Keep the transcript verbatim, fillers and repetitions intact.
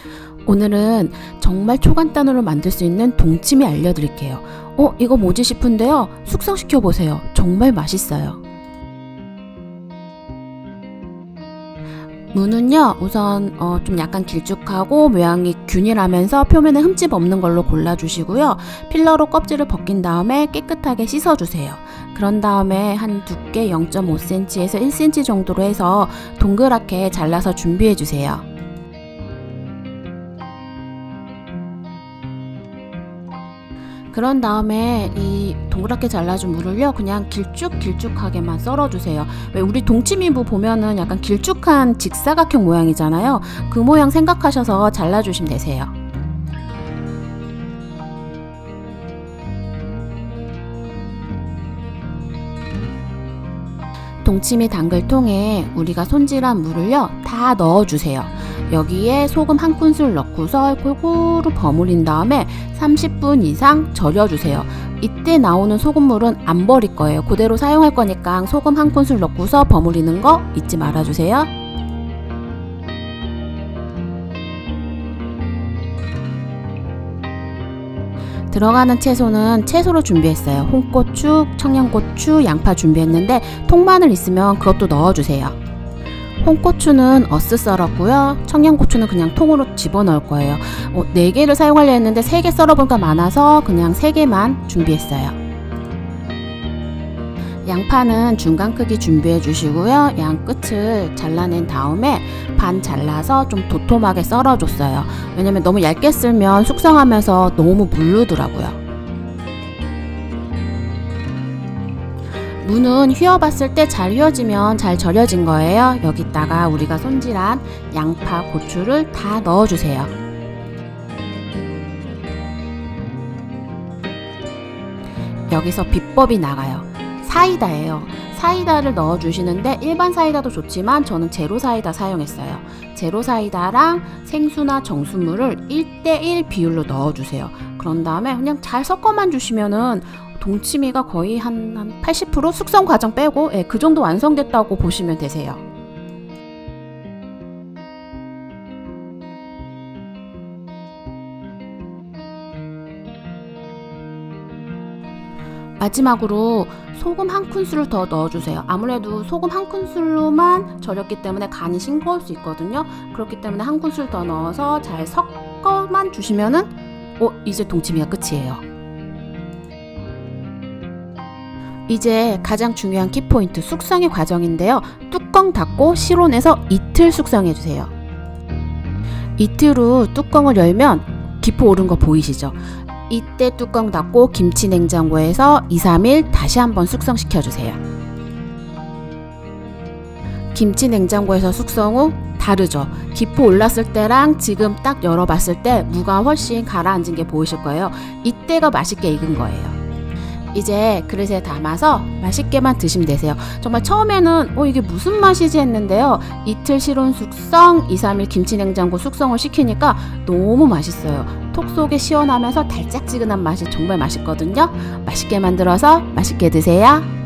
오늘은 정말 초간단으로 만들 수 있는 동치미 알려드릴게요. 어? 이거 뭐지 싶은데요. 숙성시켜 보세요. 정말 맛있어요. 무는요 우선 어, 좀 약간 길쭉하고 모양이 균일하면서 표면에 흠집 없는 걸로 골라주시고요. 필러로 껍질을 벗긴 다음에 깨끗하게 씻어주세요. 그런 다음에 한 두께 영 점 오 센티미터에서 일 센티미터 정도로 해서 동그랗게 잘라서 준비해주세요. 그런 다음에 이 동그랗게 잘라준 무를요 그냥 길쭉길쭉하게만 썰어주세요. 왜 우리 동치미무 보면은 약간 길쭉한 직사각형 모양이잖아요. 그 모양 생각하셔서 잘라주시면 되세요. 동치미 담글 통에 우리가 손질한 무를요 다 넣어주세요. 여기에 소금 한 큰술 넣고서 골고루 버무린 다음에 삼십 분 이상 절여주세요. 이때 나오는 소금물은 안 버릴 거예요. 그대로 사용할 거니까 소금 한 큰술 넣고서 버무리는 거 잊지 말아주세요. 들어가는 채소는 채소로 준비했어요. 홍고추, 청양고추, 양파 준비했는데 통마늘 있으면 그것도 넣어주세요. 홍고추는 어슷 썰었고요. 청양고추는 그냥 통으로 집어넣을 거예요. 어, 네 개를 사용하려 했는데 세 개 썰어보니까 많아서 그냥 세 개만 준비했어요. 양파는 중간 크기 준비해 주시고요. 양 끝을 잘라낸 다음에 반 잘라서 좀 도톰하게 썰어줬어요. 왜냐면 너무 얇게 썰면 숙성하면서 너무 물르더라고요. 무는 휘어봤을 때 잘 휘어지면 잘 절여진 거예요. 여기다가 우리가 손질한 양파, 고추를 다 넣어주세요. 여기서 비법이 나가요. 사이다예요. 사이다를 넣어주시는데 일반 사이다도 좋지만 저는 제로 사이다 사용했어요. 제로 사이다랑 생수나 정수물을 일 대 일 비율로 넣어주세요. 그런 다음에 그냥 잘 섞어만 주시면은 동치미가 거의 한, 한 팔십 퍼센트 숙성 과정 빼고 예, 그 정도 완성됐다고 보시면 되세요. 마지막으로 소금 한 큰술을 더 넣어주세요. 아무래도 소금 한 큰술로만 절였기 때문에 간이 싱거울 수 있거든요. 그렇기 때문에 한 큰술 더 넣어서 잘 섞어만 주시면은 어, 이제 동치미가 끝이에요. 이제 가장 중요한 키포인트 숙성의 과정인데요. 뚜껑 닫고 실온에서 이틀 숙성해주세요. 이틀 후 뚜껑을 열면 기포 오른 거 보이시죠? 이때 뚜껑 닫고 김치 냉장고에서 이, 삼 일 다시 한번 숙성시켜주세요. 김치 냉장고에서 숙성 후 다르죠? 기포 올랐을 때랑 지금 딱 열어봤을 때 무가 훨씬 가라앉은 게 보이실 거예요. 이때가 맛있게 익은 거예요. 이제 그릇에 담아서 맛있게만 드시면 되세요. 정말 처음에는 어 이게 무슨 맛이지 했는데요. 이틀 실온 숙성, 이, 삼 일 김치 냉장고 숙성을 시키니까 너무 맛있어요. 톡 속에 시원하면서 달짝지근한 맛이 정말 맛있거든요. 맛있게 만들어서 맛있게 드세요.